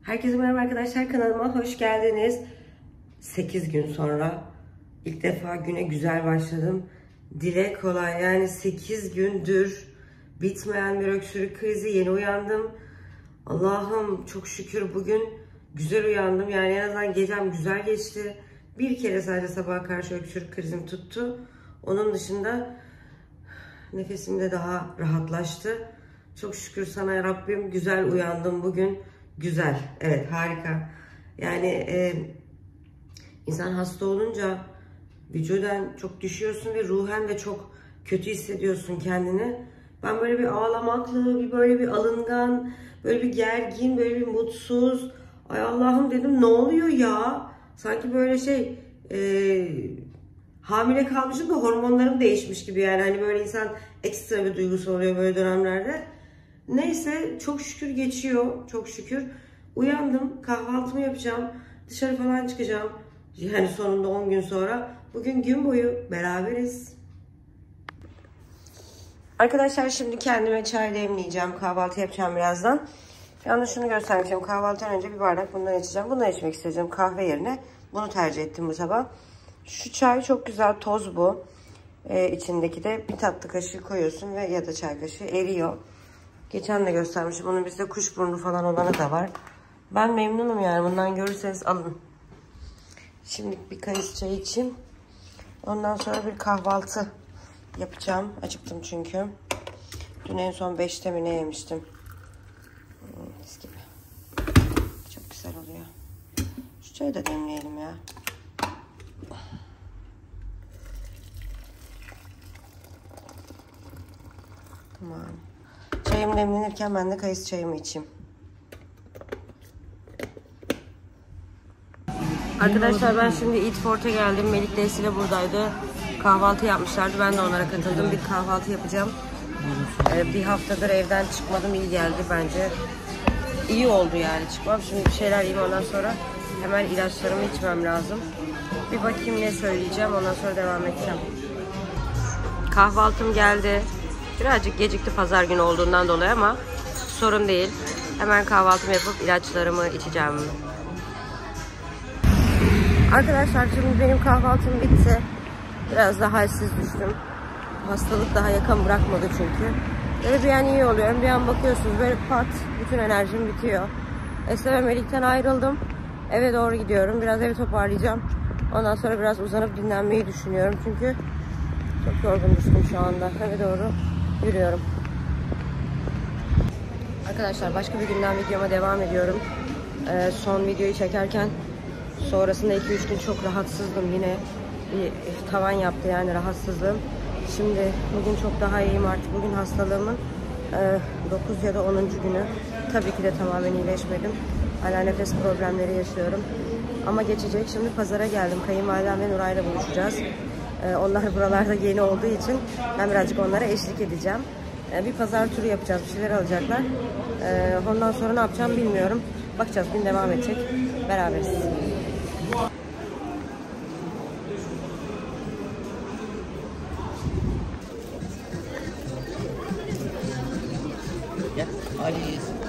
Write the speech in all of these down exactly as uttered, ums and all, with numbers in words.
Herkese merhaba arkadaşlar, kanalıma hoş geldiniz. sekiz gün sonra ilk defa güne güzel başladım. Dile kolay, yani sekiz gündür bitmeyen bir öksürük krizi, yeni uyandım. Allah'ım çok şükür bugün güzel uyandım, yani en azından gecem güzel geçti. Bir kere sadece sabaha karşı öksürük krizim tuttu. Onun dışında nefesim de daha rahatlaştı. Çok şükür sana Rabbim, güzel uyandım bugün. Güzel, evet, harika. Yani e, insan hasta olunca vücuden çok düşüyorsun ve ruhen de çok kötü hissediyorsun kendini. Ben böyle bir ağlamaklı, bir böyle bir alıngan, böyle bir gergin, böyle bir mutsuz. Ay Allah'ım dedim, ne oluyor ya? Sanki böyle şey e, hamile kalmışım da hormonlarım değişmiş gibi, yani hani böyle insan ekstra bir duygusu oluyor böyle dönemlerde. Neyse, çok şükür geçiyor, çok şükür. Uyandım, kahvaltımı yapacağım, dışarı falan çıkacağım. Yani sonunda on gün sonra. Bugün gün boyu beraberiz. Arkadaşlar şimdi kendime çay demleyeceğim, kahvaltı yapacağım birazdan. Yalnız şunu göstermek istiyorum, kahvaltıdan önce bir bardak bundan içeceğim. Bundan içmek isteyeceğim kahve yerine. Bunu tercih ettim bu sabah. Şu çay çok güzel, toz bu. Ee, içindeki de bir tatlı kaşığı koyuyorsun ve ya da çay kaşığı eriyor. Geçen de göstermişim. Onun bizde kuşburnu falan olanı da var. Ben memnunum yani. Bundan görürseniz alın. Şimdi bir kayısı çay içeyim. Ondan sonra bir kahvaltı yapacağım. Acıktım çünkü. Dün en son beşte mi ne yemiştim. Mis gibi. Çok güzel oluyor. Şu çayı da demleyelim ya. Tamam. Çayım demlenirken ben de kayısı çayımı içeyim. Arkadaşlar ben şimdi Eat Fort'a geldim. Melik Desi ile buradaydı. Kahvaltı yapmışlardı. Ben de onlara katıldım. Bir kahvaltı yapacağım. Ee, bir haftadır evden çıkmadım. İyi geldi bence. İyi oldu yani çıkmam. Şimdi bir şeyler yiyeyim, ondan sonra hemen ilaçlarımı içmem lazım. Bir bakayım ne söyleyeceğim. Ondan sonra devam edeceğim. Kahvaltım geldi. Birazcık gecikti pazar günü olduğundan dolayı ama sorun değil. Hemen kahvaltımı yapıp ilaçlarımı içeceğim. Arkadaşlar şimdi benim kahvaltım bitti. Biraz da halsiz düştüm. Hastalık daha yakın bırakmadı çünkü. Böyle bir an iyi oluyorum. Bir an bakıyorsunuz böyle pat, bütün enerjim bitiyor. Esra ve Melik'ten ayrıldım. Eve doğru gidiyorum. Biraz evi toparlayacağım. Ondan sonra biraz uzanıp dinlenmeyi düşünüyorum. Çünkü çok yorgun düştüm şu anda. Eve doğru yürüyorum. Arkadaşlar başka bir günden videoma devam ediyorum. Ee, son videoyu çekerken sonrasında iki üç gün çok rahatsızdım. Yine bir tavan yaptı yani rahatsızlığım. Şimdi bugün çok daha iyiyim artık. Bugün hastalığımın e, dokuz ya da onuncu günü. Tabii ki de tamamen iyileşmedim. Hala nefes problemleri yaşıyorum. Ama geçecek. Şimdi pazara geldim. Kayınvalidem ve Nuray'la buluşacağız. E, onlar buralarda yeni olduğu için ben birazcık onlara eşlik edeceğim. E, bir pazar turu yapacağız. Bir şeyler alacaklar. E, ondan sonra ne yapacağım bilmiyorum. Bakacağız. Gün devam edecek. Beraberiz. Ya Ali.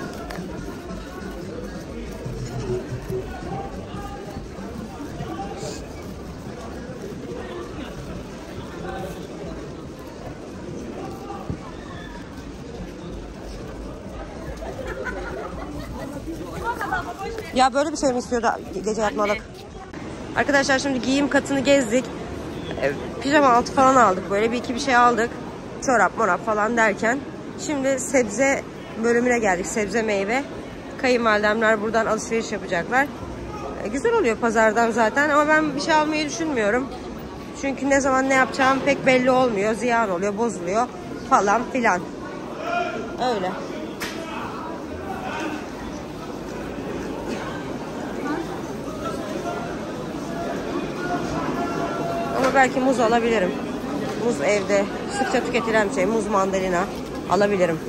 Ya böyle bir şey mi istiyordu gece yatmalık? Arkadaşlar şimdi giyim katını gezdik. E, pijama altı falan aldık. Böyle bir iki bir şey aldık. Çorap morap falan derken. Şimdi sebze bölümüne geldik. Sebze meyve. Kayınvalidemler buradan alışveriş yapacaklar. E, güzel oluyor pazardan zaten. Ama ben bir şey almayı düşünmüyorum. Çünkü ne zaman ne yapacağım pek belli olmuyor. Ziyan oluyor, bozuluyor falan filan. Öyle. Ama belki muz alabilirim. Muz evde sıkça tüketilen bir şey. Muz, mandalina alabilirim.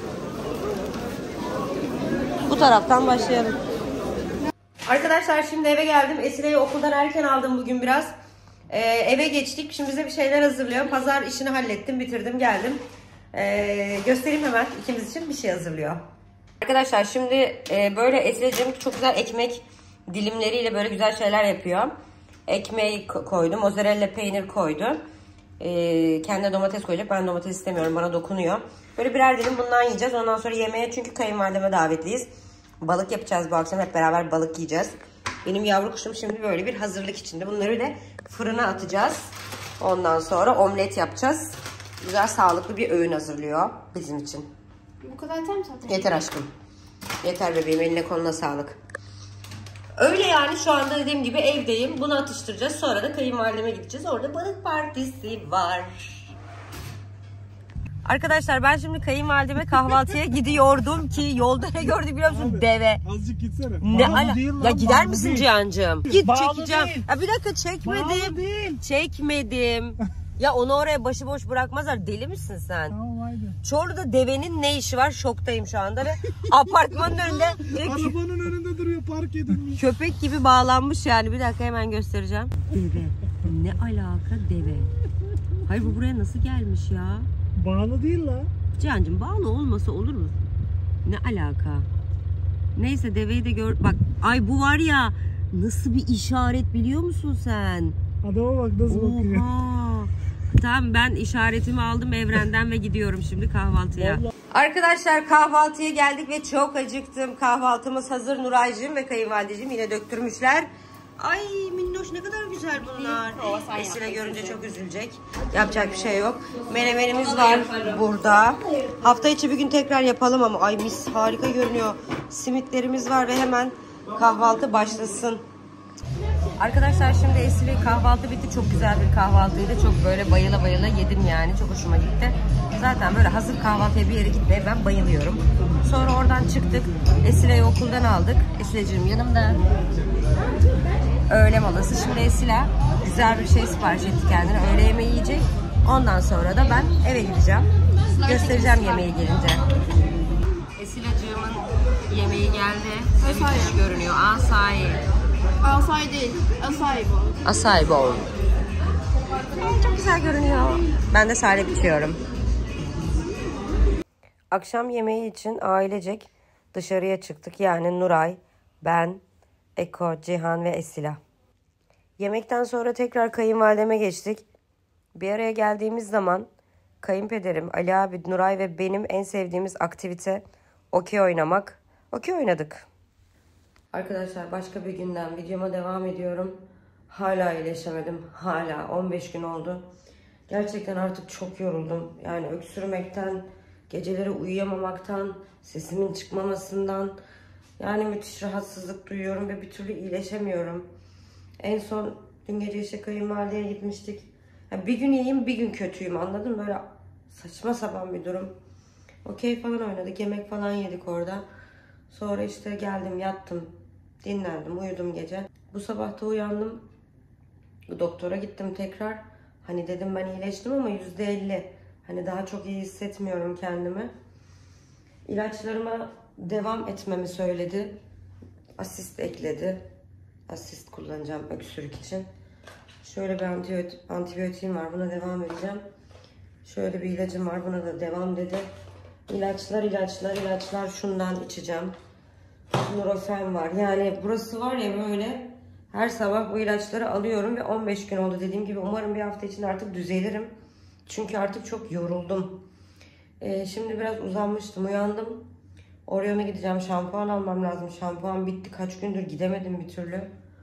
Bu taraftan başlayalım. Arkadaşlar şimdi eve geldim. Esire'yi okuldan erken aldım bugün biraz. Ee, eve geçtik. Şimdi bize bir şeyler hazırlıyor. Pazar işini hallettim, bitirdim, geldim. Ee, göstereyim hemen, ikimiz için bir şey hazırlıyor. Arkadaşlar şimdi e, böyle Esileciğim çok güzel ekmek dilimleriyle böyle güzel şeyler yapıyor. Ekmeği koydu, mozzarella peynir koydu. E, kendine domates koyacak. Ben domates istemiyorum, bana dokunuyor. Böyle birer dilim bundan yiyeceğiz. Ondan sonra yemeğe, çünkü kayınvalideme davetliyiz. Balık yapacağız bu akşam, hep beraber balık yiyeceğiz. Benim yavru kuşum şimdi böyle bir hazırlık içinde. Bunları da fırına atacağız. Ondan sonra omlet yapacağız. Güzel sağlıklı bir öğün hazırlıyor bizim için. Bu kadar yeter mi zaten? Yeter aşkım. Yeter bebeğim, eline koluna sağlık. Öyle yani, şu anda dediğim gibi evdeyim. Bunu atıştıracağız. Sonra da kayınvalideme gideceğiz. Orada balık partisi var. Arkadaşlar ben şimdi kayınvalideme kahvaltıya gidiyordum ki yolda ne gördük biliyor musun? Abi, deve. Azıcık gitsene. Ne Bağlı ala? değil lan, Ya gider bağlı misin değil. Cihan'cığım? Git Bağlı çekeceğim. değil. Ya bir dakika, çekmedim. Bağlı değil. Çekmedim. Ya onu oraya başıboş bırakmazlar. Deli misin sen? Tamam haydi. Çorlu'da devenin ne işi var? Şoktayım şu anda ve apartmanın önünde direkt Arabanın önünde duruyor, park edilmiş. köpek gibi bağlanmış yani. Bir dakika hemen göstereceğim. Deve. Ne alaka deve? Hayır, bu buraya nasıl gelmiş ya? Bağlı değil la. Cihan'cığım bağlı olmasa olur mu? Ne alaka? Neyse, deveyi de gör. Bak, ay bu var ya, nasıl bir işaret biliyor musun sen? Adama bak nasıl bakıyor. Oha. Tamam, ben işaretimi aldım evrenden ve gidiyorum şimdi kahvaltıya. Vallahi. Arkadaşlar kahvaltıya geldik ve çok acıktım. Kahvaltımız hazır. Nuraycığım ve kayınvalideciğim yine döktürmüşler. Ay minnoş, ne kadar güzel bunlar. Esile görünce çok üzülecek. Yapacak bir şey yok. Menemenimiz var burada. Hafta içi bir gün tekrar yapalım ama ay mis, harika görünüyor. Simitlerimiz var ve hemen kahvaltı başlasın. Arkadaşlar şimdi Esile kahvaltı bitti. Çok güzel bir kahvaltıydı. Çok böyle bayıla bayıla yedim yani. Çok hoşuma gitti. Zaten böyle hazır kahvaltıya bir yere gitmeye ben bayılıyorum. Sonra oradan çıktık. Esile'yi okuldan aldık. Esile'cim yanımda. Öğle molası. Şimdi Esile güzel bir şey sipariş etti kendine. Öğle yemeği yiyecek. Ondan sonra da ben eve gideceğim. Göstereceğim yemeği gelince. Esile'cığımın yemeği geldi. Ve müthiş görünüyor. Asayi. Asay değil. Asay bu. Acai bowl. Çok güzel görünüyor. Ben de salep içiyorum. Akşam yemeği için ailecek dışarıya çıktık. Yani Nuray, ben, Eko, Cihan ve Esila. Yemekten sonra tekrar kayınvalideme geçtik. Bir araya geldiğimiz zaman kayınpederim, Ali abi, Nuray ve benim en sevdiğimiz aktivite okey oynamak. Okey oynadık. Arkadaşlar başka bir günden videoma devam ediyorum. Hala iyileşemedim. Hala on beş gün oldu. Gerçekten artık çok yoruldum. Yani öksürmekten, geceleri uyuyamamaktan, sesimin çıkmamasından. Yani müthiş rahatsızlık duyuyorum ve bir türlü iyileşemiyorum. En son dün gece işte kayınvalideye gitmiştik. Yani bir gün iyiyim, bir gün kötüyüm, anladın mı? Böyle saçma sapan bir durum. Okey falan oynadık, yemek falan yedik orada. Sonra işte geldim, yattım, dinlendim, uyudum gece. Bu sabah da uyandım. Doktora gittim tekrar. Hani dedim ben iyileştim ama yüzde elli. Hani daha çok iyi hissetmiyorum kendimi. İlaçlarıma devam etmemi söyledi. Asist ekledi. Asist kullanacağım öksürük için. Şöyle bir antibiyotik, antibiyotiğim var. Buna devam edeceğim. Şöyle bir ilacım var. Buna da devam dedi. İlaçlar, ilaçlar, ilaçlar. Şundan içeceğim. Nurofen var. Yani burası var ya böyle. Her sabah bu ilaçları alıyorum ve on beş gün oldu dediğim gibi. Umarım bir hafta içinde artık düzelirim. Çünkü artık çok yoruldum. Ee, şimdi biraz uzanmıştım. Uyandım. Orion'a gideceğim. Şampuan almam lazım. Şampuan bitti. Kaç gündür gidemedim bir türlü.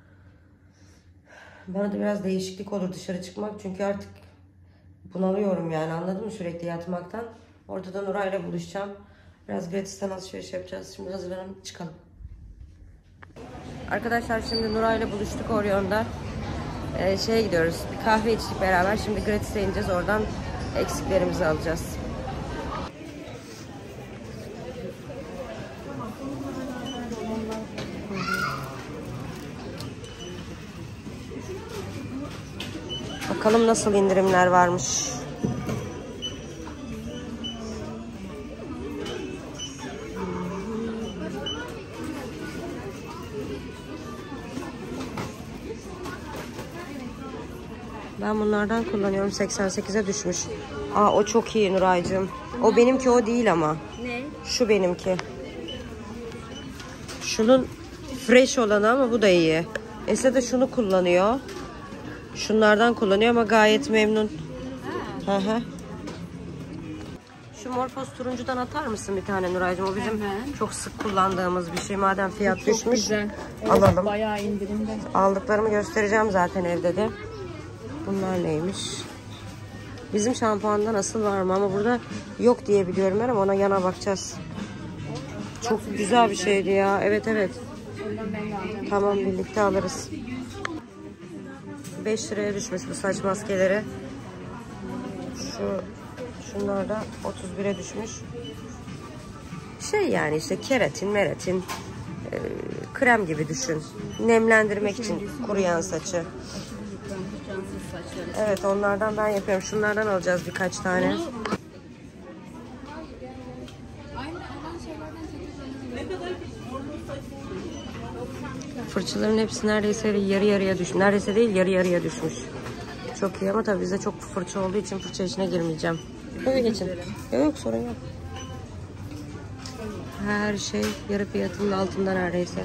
Bana da biraz değişiklik olur dışarı çıkmak. Çünkü artık bunalıyorum yani, anladın mı, sürekli yatmaktan. Orada da Nuray'la buluşacağım. Biraz gratisten alışveriş yapacağız. Şimdi hazırlanalım, çıkalım. Arkadaşlar şimdi Nuray'la buluştuk Orion'da. Ee, şeye gidiyoruz. Bir kahve içtik beraber. Şimdi gratis'e ineceğiz. Oradan eksiklerimizi alacağız. Bakalım nasıl indirimler varmış. Ben bunlardan kullanıyorum. seksen sekize düşmüş. Aa, o çok iyi Nuraycığım. O benimki, o değil ama. Ne? Şu benimki. Şunun fresh olanı ama bu da iyi. Ese de şunu kullanıyor. Şunlardan kullanıyor ama gayet memnun. Hı hı. Şu Morphos turuncudan atar mısın bir tane Nuraycığım? O bizim Hemen. çok sık kullandığımız bir şey. Madem fiyat Çok düşmüş. güzel. Evet, alalım. bayağı indirimde. Aldıklarımı göstereceğim zaten evde de. Bunlar neymiş? Bizim şampuanda nasıl var mı? Ama burada yok diye biliyorum ben ama ona yana bakacağız. Çok güzel bir şeydi ya. Evet evet. Tamam birlikte alırız. beş liraya düşmüş bu saç maskeleri. Şu şunlar da otuz bire düşmüş. Şey yani işte keratin, meratin, e, krem gibi düşün. Nemlendirmek için kuruyan saçı. Evet onlardan ben yapıyorum. Şunlardan alacağız birkaç tane. Fırçaların hepsi neredeyse yarı yarıya düşmüş. Neredeyse değil yarı yarıya düşmüş. Çok iyi ama tabii bizde çok fırça olduğu için fırça içine girmeyeceğim. Böyle geçin. Yok yok sorun yok. Her şey yarı fiyatının altında neredeyse.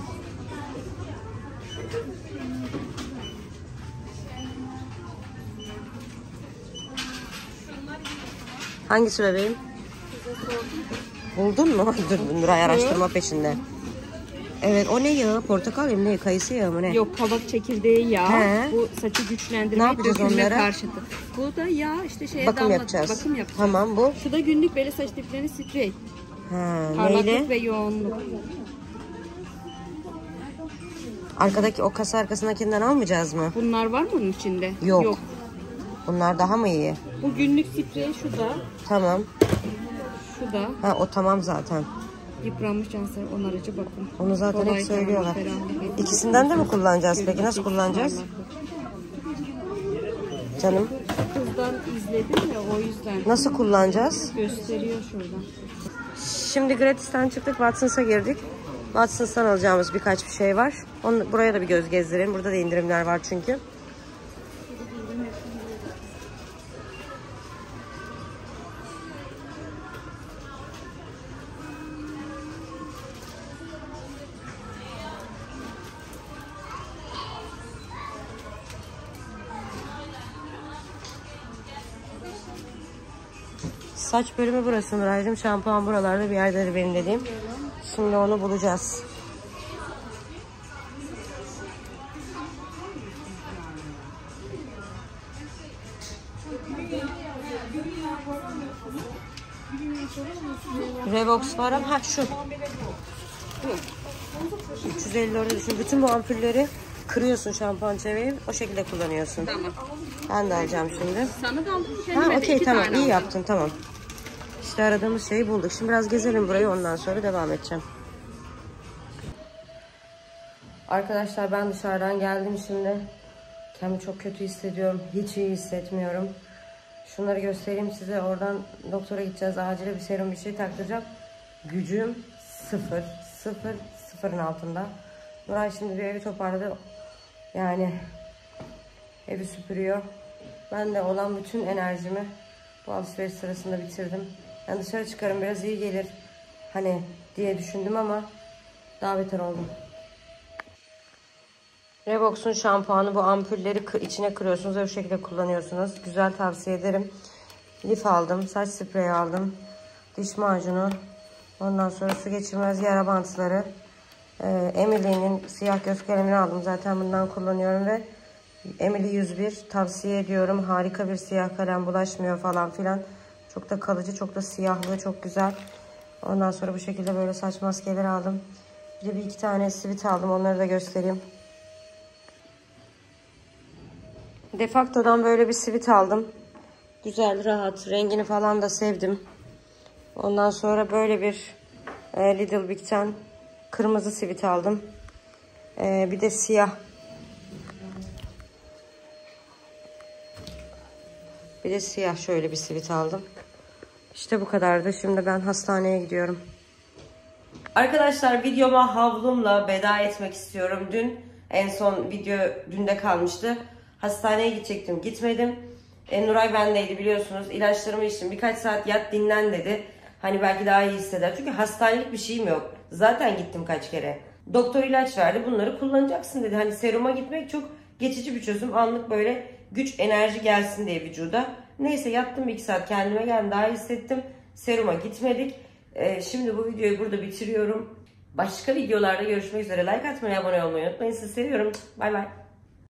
Hangisi bebeğim? Buldun mu? Dur Nuray araştırma peşinde. Evet o ne yağı? Portakal yağı mı ne? Kayısı yağı mı ne? Yok kabak çekirdeği yağ. He. Bu saçı Ne güçlendirme, yapacağız dökülme onlara? karşıtı. Bu da yağ işte şeye Bakım damla- yapacağız. Bakım yapacağız. Tamam bu. Şu da günlük böyle saç diplerine sprey. Ha, Parlaklık neyle? ve yoğunluk. Arkadaki o kasa arkasındakinden almayacağız mı? Bunlar var mı onun içinde? Yok. Yok. Bunlar daha mı iyi? Bu günlük sprey şu da. Tamam. Şu da. Ha o tamam zaten. Yıpranmış canser onarıcı bakım. Onu zaten Kolay hep söylüyorlar. tarama, ferahlık. İkisinden de mi kullanacağız peki? Nasıl kullanacağız? Canım. Kızdan izledim ya o yüzden. Nasıl kullanacağız? Gösteriyor şuradan. Şimdi Gratis'ten çıktık. Watsons'a girdik. Watsons'tan alacağımız birkaç bir şey var. Onu, buraya da bir göz gezdirelim. Burada da indirimler var çünkü. Saç bölümü burası Nuray'cığım. Şampuan buralarda bir yerde benim dediğim. Şimdi onu bulacağız. Revox var ama ha şu. üç yüz elli orada düşün. Bütün bu ampulleri kırıyorsun şampuan çevirip o şekilde kullanıyorsun. Tamam. Ben de alacağım şimdi. Sana da aldım. Ha okey tamam iyi yaptın tamam. İşte aradığımız şeyi bulduk. Şimdi biraz gezelim burayı ondan sonra devam edeceğim. Arkadaşlar ben dışarıdan geldim şimdi. Kendimi çok kötü hissediyorum. Hiç iyi hissetmiyorum. Şunları göstereyim size. Oradan doktora gideceğiz. Acile bir serum bir şey taktıracağım. Gücüm sıfır. Sıfır. Sıfırın altında. Nuray şimdi bir evi toparladı. Yani evi süpürüyor. Ben de olan bütün enerjimi bu alışveriş sırasında bitirdim. Yani dışarı çıkarım biraz iyi gelir. Hani diye düşündüm ama daha beter oldum. Revox'un şampuanı bu ampulleri içine kırıyorsunuz ve bu şekilde kullanıyorsunuz. Güzel tavsiye ederim. Lif aldım, saç spreyi aldım, diş macunu, ondan sonra su geçirmez yara bantları, ee, Emily'nin siyah göz kalemini aldım. Zaten bundan kullanıyorum ve Emily yüz bir tavsiye ediyorum. Harika bir siyah kalem, bulaşmıyor falan filan. Çok da kalıcı, çok da siyahlı, çok güzel. Ondan sonra bu şekilde böyle saç maskeleri aldım. Bir de bir iki tane sivit aldım. Onları da göstereyim. Defacto'dan böyle bir sivit aldım. Güzel, rahat. Rengini falan da sevdim. Ondan sonra böyle bir e, Little Big'ten kırmızı sivit aldım. E, bir de siyah. Bir de siyah şöyle bir sivit aldım. İşte bu kadardı. Şimdi ben hastaneye gidiyorum. Arkadaşlar videoma havlumla veda etmek istiyorum. Dün en son video dünde kalmıştı. Hastaneye gidecektim. Gitmedim. E, Nuray bendeydi biliyorsunuz. İlaçlarımı içtim. Birkaç saat yat dinlen dedi. Hani belki daha iyi hisseder. Çünkü hastanelik bir şeyim yok. Zaten gittim kaç kere. Doktor ilaç verdi. Bunları kullanacaksın dedi. Hani seruma gitmek çok geçici bir çözüm. Anlık böyle güç, enerji gelsin diye vücuda. Neyse yattım bir iki saat, kendime geldim, daha iyi hissettim. Seruma gitmedik. Ee, şimdi bu videoyu burada bitiriyorum. Başka videolarda görüşmek üzere. Like atmayı, abone olmayı unutmayın. Sizi seviyorum. Bay bay.